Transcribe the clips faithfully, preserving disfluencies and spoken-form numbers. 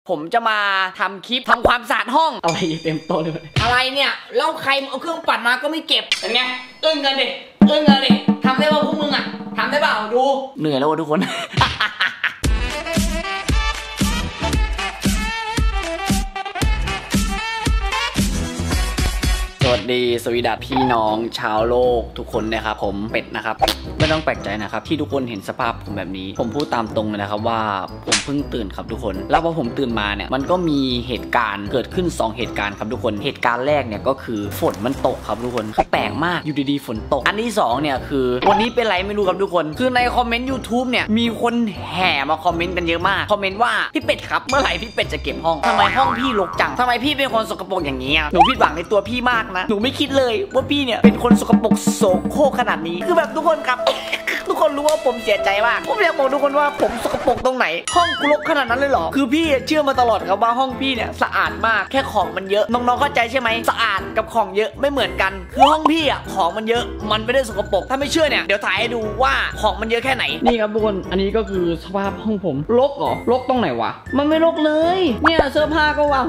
ผมจะมาทำคลิปทำความสะอาดห้องอะไรเต็มโต๊ะเลยอะไรเนี่ยแล้วใครเอาเครื่องปั่นมาก็ไม่เก็บเป็นไงอึ้งกันดิอึ้งกันดิทำได้ป่ะพวกมึงอ่ะทำได้เปล่าดูเหนื่อยแล้วทุกคน สวัสดีสวีดัสพี่น้องชาวโลกทุกคนนะครับผมเป็ดนะครับไม่ต้องแปลกใจนะครับที่ทุกคนเห็นสภาพผมแบบนี้ผมพูดตามตรงเลยนะครับว่าผมเพิ่งตื่นครับทุกคนแล้วพอผมตื่นมาเนี่ยมันก็มีเหตุการณ์เกิดขึ้นสองเหตุการณ์ครับทุกคนเหตุการณ์แรกเนี่ยก็คือฝนมันตกครับทุกคนคือแปลกมากอยู่ดีๆฝนตกอันที่สองเนี่ยคือวันนี้เป็นไรไม่รู้ครับทุกคนคือในคอมเมนต์ YouTube เนี่ยมีคนแห่มาคอมเมนต์กันเยอะมากคอมเมนต์ว่าพี่เป็ดครับเมื่อไหร่พี่เป็ดจะเก็บห้องทำไมห้องพี่รกจังทำไมพี่เป็นคนสกปรกอย่างนี้หนูผิดหวังในตัวพี่มากนะหนูไม่คิดเลยว่าพี่เนี่ยเป็นคนสกปรกโสโครกขนาดนี้คือแบบทุกคนครับ ทุกคนรู้ว่าผมเสียใจมากผมอยากบอกทุกคนว่าผมสกปรกตรงไหนห้องกูรกขนาดนั้นเลยเหรอคือพี่เชื่อมาตลอดครับว่าห้องพี่เนี่ยสะอาดมากแค่ของมันเยอะน้องๆเข้าใจใช่ไหมสะอาดกับของเยอะไม่เหมือนกันคือห้องพี่อ่ะของมันเยอะมันไม่ได้สกปรกถ้าไม่เชื่อเนี่ยเดี๋ยวถ่ายให้ดูว่าของมันเยอะแค่ไหนนี่ครับทุกคนอันนี้ก็คือสภาพห้องผมรกเหรอรกตรงไหนวะมันไม่รกเลยเนี่ยเสื้อผ้าก็วาง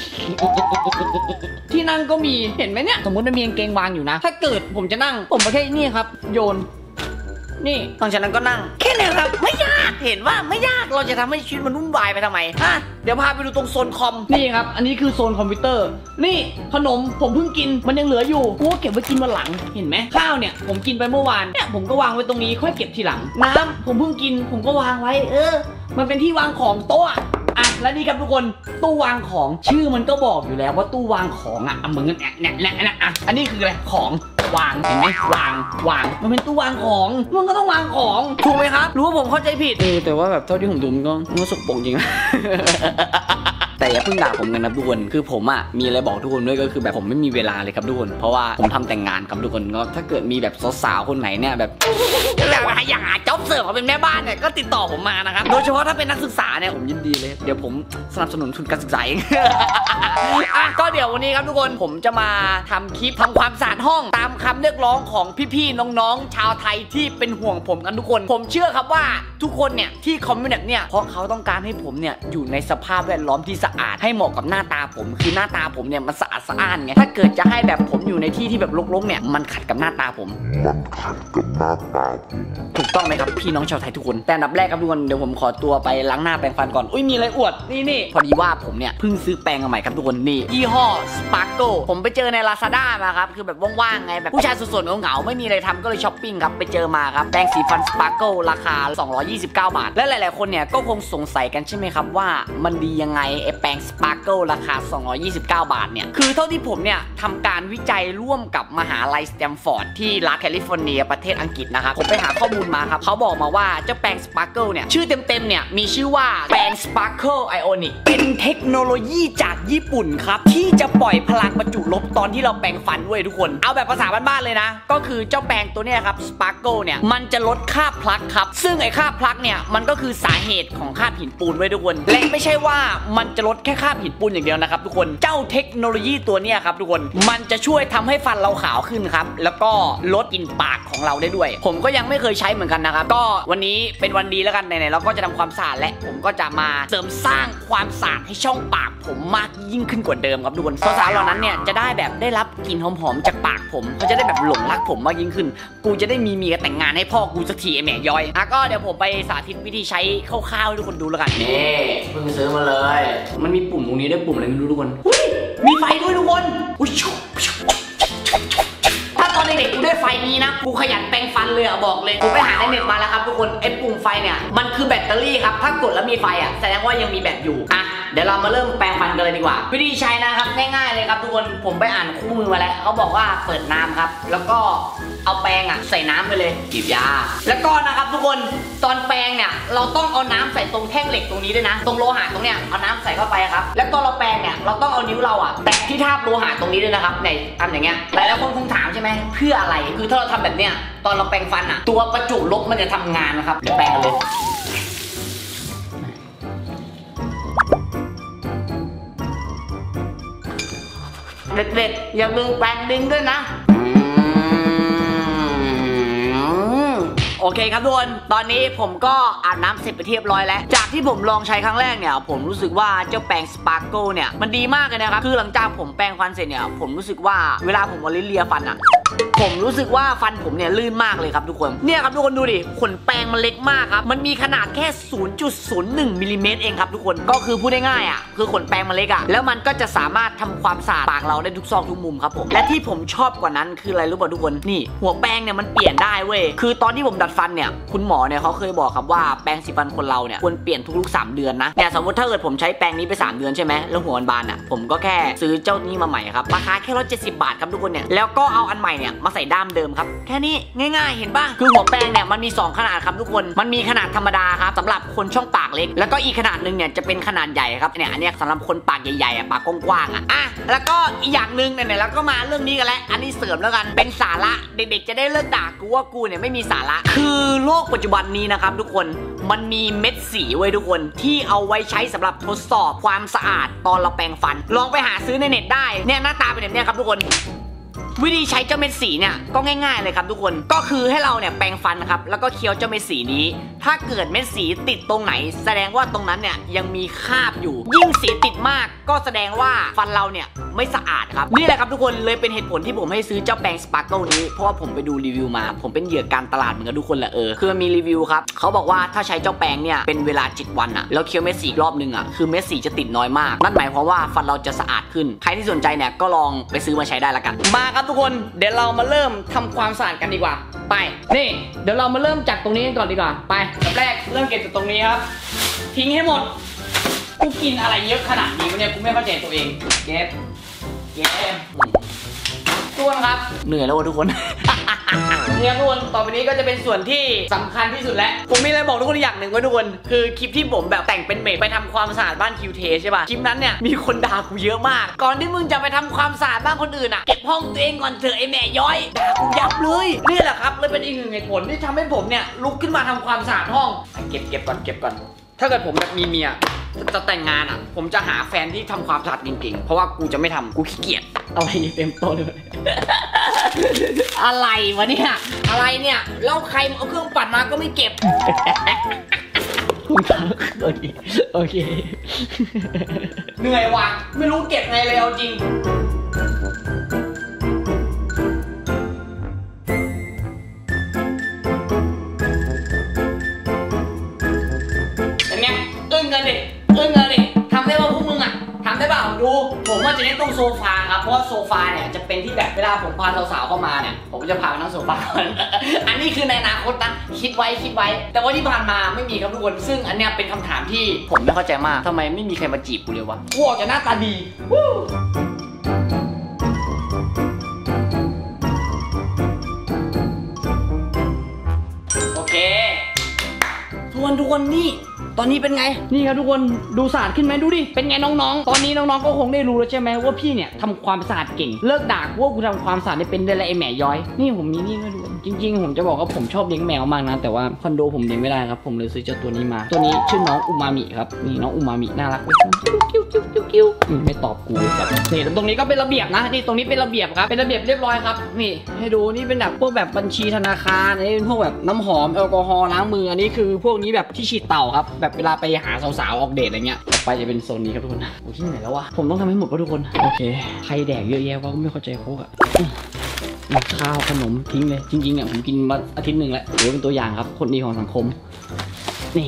ที่นั่งก็มีเห็นไหมเนี่ยสมมติมันมีกางเกงวางอยู่นะถ้าเกิดผมจะนั่งผมก็แค่นี่ครับโยนนี่หลังจากนั้นก็นั่งแค่นี้ครับไม่ยากเห็นว่าไม่ยากเราจะทำให้ชีวิตมันวุ่นวายไปทำไมฮะเดี๋ยวพาไปดูตรงโซนคอมนี่ครับอันนี้คือโซนคอมพิวเตอร์นี่ขนมผมเพิ่งกินมันยังเหลืออยู่กูเก็บไว้กินวันหลังเห็นไหมข้าวเนี่ยผมกินไปเมื่อวานเนี่ยผมก็วางไว้ตรงนี้ค่อยเก็บทีหลังน้ำผมเพิ่งกินผมก็วางไว้เออมันเป็นที่วางของโต๊ะอ่ะและนี่ครับทุกคนตู้วางของชื่อมันก็บอกอยู่แล้วว่าตู้วางของอ่ะเหมือนกันเนี่ยเนี่ยเนี่ยอ่ะอันนี้คืออะไรของวางเห็นไหมวางวางมันเป็นตู้วางของมันก็ต้องวางของถูกไหมครับรู้ว่าผมเข้าใจผิดเออแต่ว่าแบบเท่าที่ผมดูมันก็มันสกปรกจริง แต่อย่าเพิ่งด่าผมกันนะทุกคนคือผมอ่ะมีอะไรบอกทุกคนด้วยก็คือแบบผมไม่มีเวลาเลยครับทุกคนเพราะว่าผมทำแต่งงานครับทุกคนก็ถ้าเกิดมีแบบสาวๆคนไหนเนี่ยแบบอยากหาจ็อบเสิร์ฟมาเป็นแม่บ้านเนี่ยก็ติดต่อผมมานะครับโดยเฉพาะถ้าเป็นนักศึกษาเนี่ยผมยินดีเลยเดี๋ยวผมสนับสนุนทุนการศึกษาเอง อ่ะก็เดี๋ยววันนี้ครับทุกคนผมจะมาทำคลิปทำความสะอาดห้องตามคำเรียกร้องของพี่ๆน้องๆชาวไทยที่เป็นห่วงผมกันทุกคนผมเชื่อครับว่าทุกคนเนี่ยที่คอมเมนต์เนี่ยเพราะเขาต้องการให้ผมเนี่ยอยู่ในสภาพแวดล้อมที่สะอาดให้เหมาะกับหน้าตาผมคือหน้าตาผมเนี่ยมันสะอาดสะอ้านไงถ้าเกิดจะให้แบบผมอยู่ในที่ที่แบบรกๆเนี่ยมันขัดกับหน้าตาผมมันขัดกับหน้าตาผมถูกต้องไหมครับพี่น้องชาวไทยทุกคนแต่อันดับแรกครับทุกคนเดี๋ยวผมขอตัวไปล้างหน้าแปรงฟันก่อนอุ้ยมีอะไรอวดนี่นี่พอดีว่าผมเนี่ยเพิ่งซื้อแปรงมาใหม่ครับทุกคนนี่ยี่ห้อ Sparkle ผมไปเจอใน Lazada มาครับคือแบบว่างๆไงแบบผู้ชายสดๆเหงาๆไม่มีอะไรทำก็เลยช้อปปิ้งครับไปเจอมาครับแปรงสีฟัน Sparkle ราคาสองร้อยยี่สิบเก้าบาทและหลายๆคนเนี่ยก็คงสงสัยกันใช่ไหมครับว่ามันดียังไงไอ้แปรง Sparkle ราคาสองร้อยยี่สิบเก้าบาทเนี่ยคือเท่าที่ผมเนี่ยทำการวิจัยร่วมกับมหาลัยสแตมฟอร์ดที่รัฐแคลิฟอร์เนียประเทศอังกฤษนะครับผมไปหาข้อมูลมาครับเขาบอกมาว่าเจ้าแปรง Sparkle เนี่ยชื่อเต็มๆเนี่ยมีชื่อว่าแปรง Sparkle Ionic เป็นเทคโนโลยีจากญี่ปุ่นครับที่จะปล่อยพลังประจุลบตอนที่เราแปรงฟันด้วยทุกคนเอาแบบภาษาบ้านๆเลยนะก็คือเจ้าแปรงตัวเนี้ยครับ Sparkle เนี่ยมันจะลดคราบพลักครับซึ่งไอ้คราบพลักเนี่ยมันก็คือสาเหตุของคราบหินปูนไว้ทุกคนและไม่ใช่ว่ามันจะลดแค่คราบหินปูนอย่างเดียวนะครับทุกคนเจ้าเทคโนโลยีตัวเนี้ยครับทุกคนมันจะช่วยทำให้ฟันเราขาวขึ้นครับแล้วก็ลดกลิ่นปากของเราได้ด้วยผมก็ยังไม่เคยใช้เหมือนกันนะครับก็วันนี้เป็นวันดีแล้วกันไหนๆเราก็จะทำความสะอาดและผมก็จะมาเสริมสร้างความสะอาดให้ช่องปากผมมากยิ่งขึ้นกว่าเดิมครับทุกคนสาวๆเหล่านั้นเนี่ยจะได้แบบได้รับกลิ่นหอมๆจากปากผมเขาจะได้แบบหลงรักผมมากยิ่งขึ้นกูจะได้มีเมียแต่งงานให้พ่อกูสักทีไอ้แม่ย้อยอ่ะก็เดี๋ยวผมไปสาธิตวิธีใช้คร่าวๆให้ทุกคนดูแล้วกันนี่เพิ่งซื้อมาเลยมันมีปุ่มตรงนี้ด้วยปุ่มอะไรไม่รู้ทุกคนมีไฟด้วยทุกคนถ้าตอนเด็กๆกูได้ไฟนี้นะกูขยันแปรงฟันเลยอะบอกเลยกูไปหาในเน็ตมาแล้วครับทุกคนไอ้ปุ่มไฟเนี่ยมันคือแบตเตอรี่ครับถ้ากดแล้วมีไฟอะแสดงว่ายังมีแบตอยู่อ่ะเดี๋ยวเรามาเริ่มแปรงฟันกันเลยดีกว่าวิธีใช้นะครับง่ายๆเลยครับทุกคนผมไปอ่านคู่มือมาแล้วเขาบอกว่าเปิดน้ำครับแล้วก็เอาแปรงอ่ะใส่น้ำไปเลยจีบยาแล้วก็นะครับทุกคนตอนแปรงเนี่ยเราต้องเอาน้ำใส่ตรงแท่งเหล็กตรงนี้ด้วยนะตรงโลหะตรงเนี้ยเอาน้ำใส่เข้าไปครับแล้วตอนเราแปรงเนี่ยเราต้องเอานิ้วเราอ่ะแตะที่ทาบโลหะตรงนี้ด้วยนะครับในทำอย่างเงี้ยหลายๆคนคงถามใช่ไหมเพื่ออะไรคือถ้าเราทำแบบเนี้ยตอนเราแปรงฟันอ่ะตัวประจุลบมันจะทำงานนะครับเดี๋ยวแปรงกันเลยเด็กๆอย่าลืมแปรงลิ้นด้วยนะโอโอเคครับทุกคนตอนนี้ผมก็อาบน้ำเสร็จไปเรียบร้อยแล้วจากที่ผมลองใช้ครั้งแรกเนี่ยผมรู้สึกว่าเจ้าแปรงสปาร์เกิลเนี่ยมันดีมากเลยนะครับคือหลังจากผมแปรงฟันเสร็จเนี่ยผมรู้สึกว่าเวลาผมเอาลิ้นเลียฟันอะผมรู้สึกว่าฟันผมเนี่ยลื่นมากเลยครับทุกคนเนี่ยครับทุกคนดูดิขนแปรงมันเล็กมากครับมันมีขนาดแค่ ศูนย์จุดศูนย์หนึ่ง มิลลิเมตรเองครับทุกคนก็คือพูดง่ายๆอ่ะคือขนแปรงมันเล็กอ่ะแล้วมันก็จะสามารถทำความสะอาดปากเราได้ทุกซอกทุกมุมครับผมและที่ผมชอบกว่านั้นคืออะไรรู้ป่ะทุกคนนี่หัวแปรงเนี่ยมันเปลี่ยนได้เว้ยคือตอนที่ผมดัดฟันเนี่ยคุณหมอเนี่ยเขาเคยบอกครับว่าแปรงสีฟันคนเราเนี่ยควรเปลี่ยนทุกๆสามเดือนนะเนี่ยสมมติถ้าเกิดผมใช้แปรงนี้ไปสามเดือนใช่ไหมแล้วหัวมันบานอ่ะผมก็แค่ซื้อเจ้านี้มาใหม่ครับราคาแค่ร้อยเจ็ดสิบบาทครับทุกคนเนี่ยแล้วก็เอาอันใหม่เนี่ยมาใส่ด้ามเดิมครับแค่นี้ง่ายๆเห็นป่ะคือหัวแปรงเนี่ยมันมีสองขนาดครับทุกคนมันมีขนาดธรรมดาครับสำหรับคนช่องปากเล็กแล้วก็อีกขนาดหนึ่งเนี่ยจะเป็นขนาดใหญ่ครับเนี่ยอันนี้สำหรับคนปากใหญ่ๆอ่ะปากกว้างๆอ่ะอ่ะแล้วก็อีกอย่างหนึ่งเนี่ยแล้วก็มาเรื่องนี้กันแล้วอันนี้เสริมแล้วกันเป็นสาระเด็กๆจะได้เลิกด่ากูว่ากูเนี่ยไม่มีสาระคือโลกปัจจุบันนี้นะครับทุกคนมันมีเม็ดสีไว้ทุกคนที่เอาไว้ใช้สำหรับทดสอบความสะอาดตอนเราแปรงฟันลองไปหาซื้อในเน็ตได้เนี่ยหน้าตาเป็นแบบนี้ครับทุกคนวิธีใช้เจ้าเม็ดสีเนี่ยก็ง่ายๆเลยครับทุกคนก็คือให้เราเนี่ยแปรงฟันนะครับแล้วก็เคี้ยวเจ้าเม็ดสีนี้ถ้าเกิดเม็ดสีติดตรงไหนแสดงว่าตรงนั้นเนี่ยยังมีคราบอยู่ยิ่งสีติดมากก็แสดงว่าฟันเราเนี่ยไม่สะอาดครับนี่แหละครับทุกคนเลยเป็นเหตุผลที่ผมให้ซื้อเจ้าแปรงสปาร์เกิลนี้เพราะว่าผมไปดูรีวิวมาผมเป็นเหยื่อการตลาดเหมือนกับทุกคนแหละเออคือมีรีวิวครับเขาบอกว่าถ้าใช้เจ้าแปรงเนี่ยเป็นเวลาเจ็ดวันอะแล้วเคี้ยวเม็ดสีรอบนึงอะคือเม็ดสีจะติดน้อยมากนั่นหมายความว่าฟันเราจะสะอาดขึ้นใครที่สนใจเนี่ยก็ลองไปซื้อมาใช้ได้ละกันมาครับทุกคนเดี๋ยวเรามาเริ่มทำความสะอาดกันดีกว่าไปนี่เดี๋ยวเรามาเริ่มจากตรงนี้กันก่อนดีกว่าไปแบบแรกเริ่มเก็บจากตรงนี้ครับทิ้งให้หมดกูกินอะไรเยอะขนาดนี้วะเนี่ยกูไม่เข้าใจตัวเองเก็บเก็บทุกคนครับเหนื่อยแล้วทุกคนเนี่ยทุกคนต่อไปนี้ก็จะเป็นส่วนที่สำคัญที่สุดแล้วผมมีอะไรบอกทุกคนอย่างหนึ่งไว้ทุกคนคือคลิปที่ผมแบบแต่งเป็นเมดไปทำความสะอาดบ้านคิวเทใช่ป่ะคลิปนั้นเนี่ยมีคนด่ากูเยอะมากก่อนที่มึงจะไปทำความสะอาดบ้านคนอื่นอ่ะเก็บห้องตัวเองก่อนเถอะไอ้แม่ย้อยด่ากูยับเลยนี่แหละครับเลยเป็นอีกหนึ่งเหตุผลที่ทำให้ผมเนี่ยลุกขึ้นมาทำความสะอาดห้องเก็บเก็บก่อนเก็บก่อนถ้าเกิดผมแบบมีเมียจะแต่งงานอ่ะผมจะหาแฟนที่ทำความสะอาดเก่งๆเพราะว่ากูจะไม่ทำกูขี้เกียจอะไรเต็มโต๊ะเลยอะไรวะเนี่ยอะไรเนี่ยแล้วใครเอาเครื่องปั่นมาก็ไม่เก็บโอเคโอเคเหนื่อยว่ะไม่รู้เก็บไงเลยเอาจริงเป็นไงอึ้งกันดิอึ้งกันดิทำได้ป่ะพวกมึงอ่ะทำได้ป่ะดูผมว่าจะเล่นตรงโซฟาครับเพราะว่าโซฟาเนี่ยจะเป็นที่แบบเวลาผมพาสาวๆเข้ามาเนี่ยผมจะพาไปนั่งโซฟาอันนี้คือในอนาคตนะคิดไว้คิดไว้แต่ว่าที่ผ่านมาไม่มีครับทุกคนซึ่งอันเนี้ยเป็นคำถามที่ผมไม่เข้าใจมากทำไมไม่มีใครมาจีบกูเลยวะกูออกจะหน้าตาดีโอเคทุกคนทุกคนนี่ตอนนี้เป็นไงนี่ครับทุกคนดูสะอาดขึ้นไหมดูดิเป็นไงน้องๆตอนนี้น้องๆก็คงได้รู้แล้วใช่ไหมว่าพี่เนี่ยทำความสะอาดเก่งเลิกด่าว่ากูทำความสะอาดได้เป็นได้แล้วไอ้แหม่ย้อยนี่ผมมีนี่ด้วยดูจริงๆผมจะบอกว่าผมชอบเลี้ยงแมวมากนะแต่ว่าคอนโดผมเลี้ยงไม่ได้ครับผมเลยซื้อเจ้าตัวนี้มาตัวนี้ชื่อน้องอุมามิครับนี่น้องอุมามิน่ารักเลยกิ้วกิ้วกิ้วกิ้วไม่ตอบกูแบบนี่ตรงนี้ก็เป็นระเบียบนะนี่ตรงนี้เป็นระเบียบครับเป็นระเบียบเรียบร้อยครับนี่ให้ดูนี่เป็นแบบพวกแบบบัญชีธนาคารนี่เป็นพวกแบบน้ำหอมแอลกอฮอล์ล้างมืออันนี้คือพวกนี้แบบที่ฉีดเต่าครับแบบเวลาไปหาสาวๆออกเดทอะไรเงี้ยต่อไปจะเป็นโซนนี้ครับทุกคนโอ้ที่ไหนแล้ววะผมต้องทำให้หมดป่ะทุกคนโอเคใครแดกเยอะแยะวะก็ไม่เข้าใจโค้กอะข้าวขนมทิ้งเลยจริงๆเนี่ยผมกินมาอาทิตย์หนึ่งแล้วเดี๋ยวเป็นตัวอย่างครับคนดีของสังคมนี่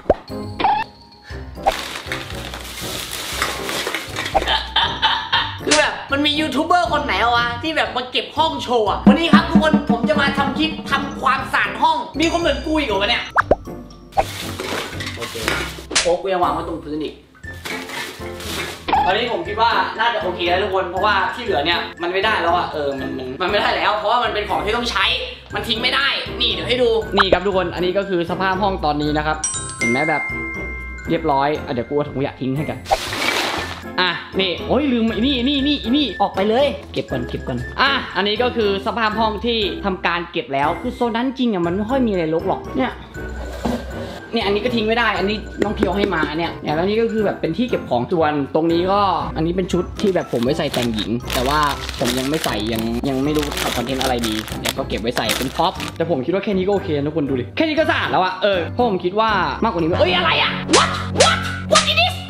คือแบบมันมียูทูบเบอร์คนไหนวะที่แบบมาเก็บห้องโชว์วันนี้ครับทุกคนผมจะมาทำคลิปทำความสะอาดห้องมีคนเหมือนกูอีกเหรอวะเนี่ยโอเคโค้กกูยังวางไว้ตรงพื้นอีกตอนนี้ผมคิดว่าน่าจะโอเคแล้วทุกคนเพราะว่าที่เหลือเนี่ยมันไม่ได้แล้วอะเออมันมันมันไม่ได้แล้วเพราะว่ามันเป็นของที่ต้องใช้มันทิ้งไม่ได้นี่เดี๋ยวให้ดูนี่ครับทุกคนอันนี้ก็คือสภาพห้องตอนนี้นะครับเห็นไหมแบบเรียบร้อยอ่ะเดี๋ยวกูเอาถุงขยะทิ้งให้กันอ่ะนี่โอ้ยลืมนี่นี่นี่นี่ออกไปเลยเก็บก่อนเก็บก่อนอ่ะอันนี้ก็คือสภาพห้องที่ทำการเก็บแล้วคือโซนนั้นจริงอ่ะมันไม่ค่อยมีอะไรรกหรอกเนี่ยเนี่ยอันนี้ก็ทิ้งไม่ได้อันนี้น้องเพียวให้มาเนี่ยเนี่ยแล้วนี่ก็คือแบบเป็นที่เก็บของส่วนตรงนี้ก็อันนี้เป็นชุดที่แบบผมไว้ใส่แต่งหญิงแต่ว่าผมยังไม่ใส่ยังยังไม่รู้ทำคอนเทนต์อะไรดีเนี่ยก็เก็บไว้ใส่เป็นพ็อปแต่ผมคิดว่าแค่นี้ก็โอเคทุกคนดูดิแค่นี้ก็สะอาดแล้วอะเออเพราะผมคิดว่ามากกว่านี้เอ้ยอะไรอะ what what what is this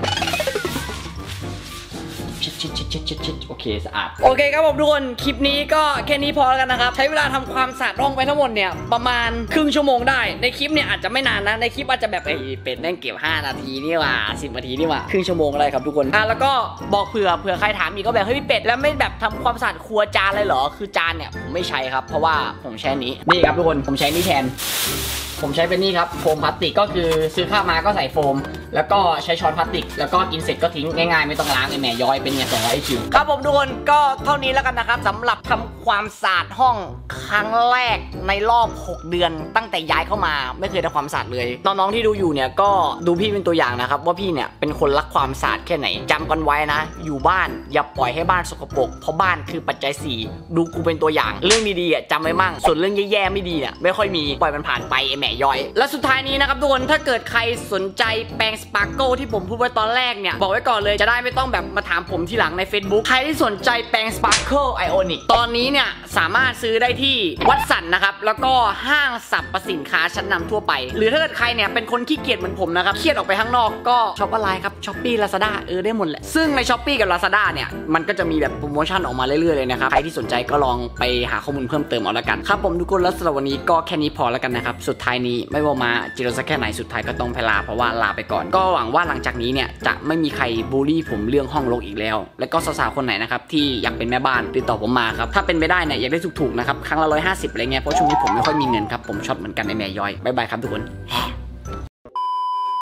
ชิดชิดชิดชิดชิดโอเคสะอาดโอเคครับผมทุกคนคลิปนี้ก็แค่นี้พอแล้วกันนะครับใช้เวลาทำความสะอาดห้องไปทั้งหมดเนี่ยประมาณครึ่งชั่วโมงได้ในคลิปเนี่ยอาจจะไม่นานนะในคลิปอาจจะแบบไอ้เป็ดแม่งเก็บห้านาทีนี่ว่าสิบนาทีนี่ว่าครึ่งชั่วโมงอะไรครับทุกคนอ่ะแล้วก็บอกเผื่อเผื่อใครถามอีกก็แบบเฮ้ยพี่เป็ดแล้วไม่แบบทำความสะอาดครัวจานเลยเหรอคือจานเนี่ยผมไม่ใช้ครับเพราะว่าผมใช้นี้นี่ครับทุกคนผมใช้นี่แทนผมใช้เป็นนี่ครับโฟมพลาสติกก็คือซื้อข้าวมาก็ใส่โฟมแล้วก็ใช้ช้อนพลาสติกแล้วก็กินเสร็จก็ทิ้งง่ายๆไม่ต้องล้างไอ้แม่ย้อยเป็นไงสองร้อยคิวครับผมทุกคนก็เท่านี้แล้วกันนะครับสำหรับทำความสะอาดห้องครั้งแรกในรอบหกเดือนตั้งแต่ย้ายเข้ามาไม่เคยทำความสะอาดเลยน้องๆที่ดูอยู่เนี่ยก็ดูพี่เป็นตัวอย่างนะครับว่าพี่เนี่ยเป็นคนรักความสะอาดแค่ไหนจำกันไว้นะอยู่บ้านอย่าปล่อยให้บ้านสกปรกเพราะบ้านคือปัจจัยสี่ดูกูเป็นตัวอย่างเรื่องดีๆจำไว้มั่งส่วนเรื่องแย่ๆไม่ดีเนี่ยไม่ค่อยมีปล่อยมันผ่านไปไอ้แม่ย้อยและสุดท้ายนี้นะครับทุกคนถ้าเกิดใครสนใจแปรงสปาร์เกิลที่ผมพูดไว้ตอนแรกเนี่ยบอกไว้ก่อนเลยจะได้ไม่ต้องแบบมาถามผมทีหลังใน Facebook ใครที่สนใจแปรงสปาร์เกิลไอออนิกตอนนี้เนี่ยสามารถซื้อได้ที่วัดสันนะครับแล้วก็ห้างสรรพสินค้าชั้นนำทั่วไปหรือถ้าเกิดใครเนี่ยเป็นคนขี้เกียจเหมือนผมนะครับเครียดออกไปข้างนอกก็ช็อปออนไลน์ครับช้อปปี้ลาซาด้าเออได้หมดแหละซึ่งในช้อปปี้กับลาซาด้าเนี่ยมันก็จะมีแบบโปรโมชั่นออกมาเรื่อยๆเลยนะครับใครที่สนใจก็ลองไปหาข้อมูลเพิ่มเติมเอาละกันครับผมทุกคนแล้วสำหรับวันนี้ก็แค่นี้พอแล้วกันนะครับสุดท้ายนี้ไม่ว่ามาจิโรสักแค่ไหนสุดท้ายก็ต้องไปลาเพราะว่าลาไปก่อนก็หวังว่าหลังจากนี้เนี่ยจะไม่มีใครบูลลี่ผมเรื่องห้องรกอีกแล้วแล้วก็สาวๆคนไหนนะครับที่อยากเป็นแม่บ้านติดต่อผมมาครับถ้าเป็นไปได้เนี่ยอยากได้ถูกๆนะครับครั้งละร้อยห้าสิบอะไรเงี้ยเพราะช่วงนี้ผมไม่ค่อยมีเงินครับผมช็อตเหมือนกันในแม่ย้อยบ๊ายบายครับทุกคน